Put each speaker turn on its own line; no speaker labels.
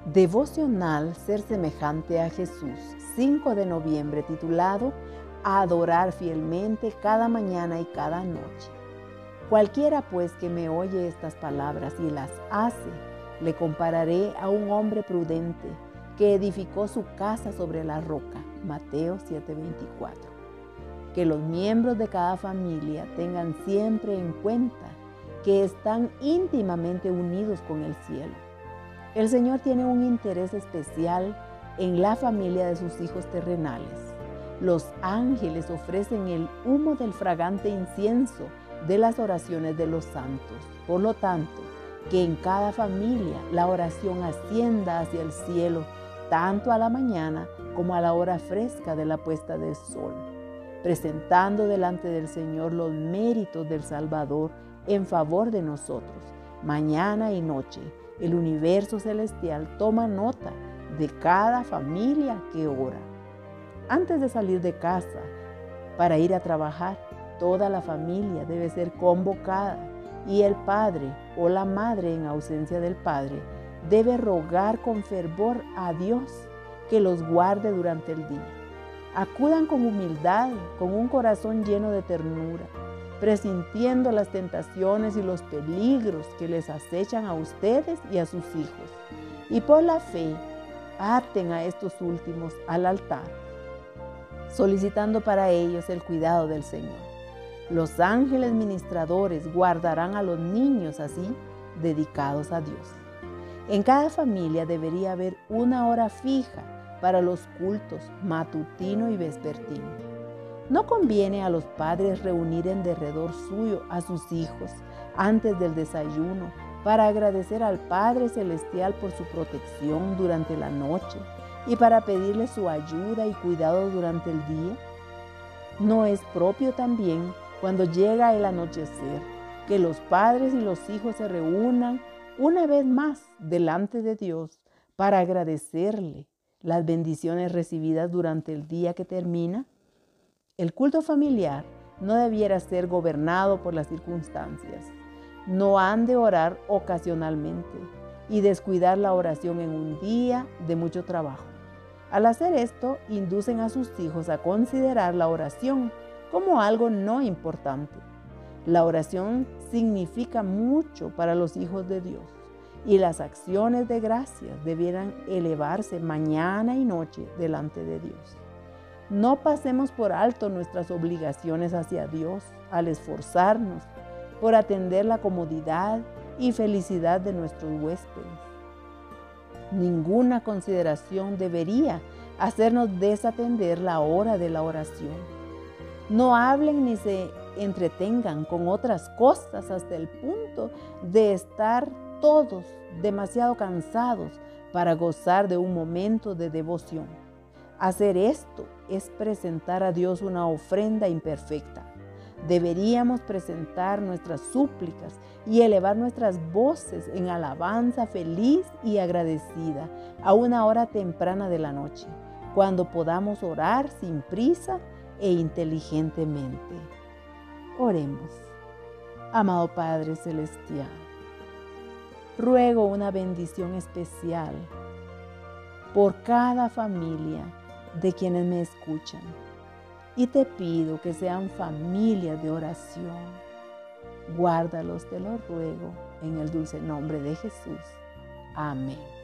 Devocional Ser semejante a Jesús, 5 de noviembre, titulado Adorar fielmente cada mañana y cada noche. Cualquiera pues que me oye estas palabras y las hace, le compararé a un hombre prudente que edificó su casa sobre la roca. Mateo 7:24. Que los miembros de cada familia tengan siempre en cuenta que están íntimamente unidos con el cielo. El Señor tiene un interés especial en la familia de sus hijos terrenales. Los ángeles ofrecen el humo del fragante incienso de las oraciones de los santos. Por lo tanto, que en cada familia la oración ascienda hacia el cielo, tanto a la mañana como a la hora fresca de la puesta del sol, presentando delante del Señor los méritos del Salvador en favor de nosotros. Mañana y noche, el universo celestial toma nota de cada familia que ora. Antes de salir de casa para ir a trabajar, toda la familia debe ser convocada y el padre o la madre, en ausencia del padre, debe rogar con fervor a Dios que los guarde durante el día. Acudan con humildad, con un corazón lleno de ternura, presintiendo las tentaciones y los peligros que les acechan a ustedes y a sus hijos. Y por la fe, aten a estos últimos al altar, solicitando para ellos el cuidado del Señor. Los ángeles ministradores guardarán a los niños así dedicados a Dios. En cada familia debería haber una hora fija para los cultos matutino y vespertino. No conviene a los padres reunir en derredor suyo a sus hijos antes del desayuno para agradecer al Padre Celestial por su protección durante la noche y para pedirle su ayuda y cuidado durante el día. ¿No es propio también, cuando llega el anochecer, que los padres y los hijos se reúnan una vez más delante de Dios para agradecerle las bendiciones recibidas durante el día que termina? El culto familiar no debiera ser gobernado por las circunstancias. No han de orar ocasionalmente y descuidar la oración en un día de mucho trabajo. Al hacer esto, inducen a sus hijos a considerar la oración como algo no importante. La oración significa mucho para los hijos de Dios y las acciones de gracias debieran elevarse mañana y noche delante de Dios. No pasemos por alto nuestras obligaciones hacia Dios al esforzarnos por atender la comodidad y felicidad de nuestros huéspedes. Ninguna consideración debería hacernos desatender la hora de la oración. No hablen ni se entretengan con otras cosas hasta el punto de estar todos demasiado cansados para gozar de un momento de devoción. Hacer esto es presentar a Dios una ofrenda imperfecta. Deberíamos presentar nuestras súplicas y elevar nuestras voces en alabanza feliz y agradecida a una hora temprana de la noche, cuando podamos orar sin prisa e inteligentemente. Oremos. Amado Padre Celestial, ruego una bendición especial por cada familia de quienes me escuchan y te pido que sean familias de oración. Guárdalos, te lo ruego, en el dulce nombre de Jesús. Amén.